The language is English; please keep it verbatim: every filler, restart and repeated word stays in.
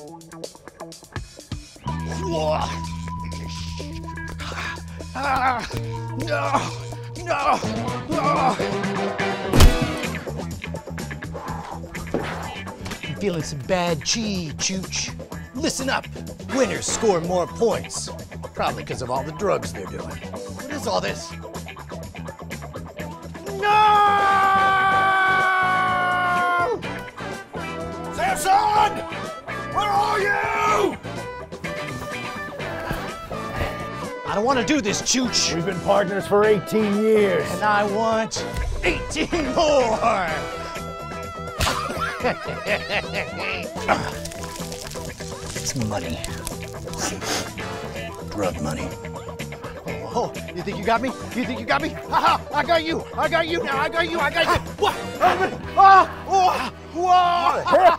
Ah, no, no, no. I'm feeling some bad chi, Chooch. Listen up. Winners score more points. Probably because of all the drugs they're doing. What is all this? No! Samson! Where are you? I don't want to do this, Chooch. We've been partners for eighteen years. And I want eighteen more. It's money. Drug money. Oh, oh, you think you got me? You think you got me? Haha, I got you. I got you now. I got you. I got you. What? Oh, oh, whoa.